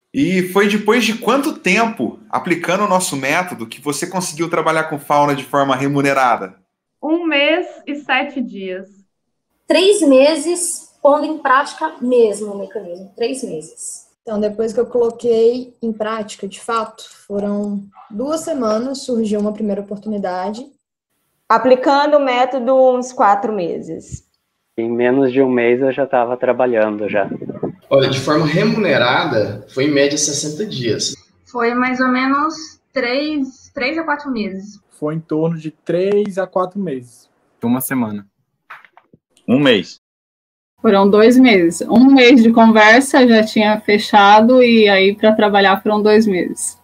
E foi depois de quanto tempo, aplicando o nosso método, que você conseguiu trabalhar com fauna de forma remunerada? 1 mês e 7 dias. 3 meses pondo em prática mesmo o mecanismo. 3 meses. Então, depois que eu coloquei em prática, de fato, foram 2 semanas, surgiu uma primeira oportunidade. Aplicando o método uns 4 meses. Em menos de um mês eu já estava trabalhando já. Olha, de forma remunerada, foi em média 60 dias. Foi mais ou menos 3 a 4 meses. Foi em torno de 3 a 4 meses. Uma semana. 1 mês. Foram 2 meses. 1 mês de conversa já tinha fechado e aí para trabalhar foram 2 meses.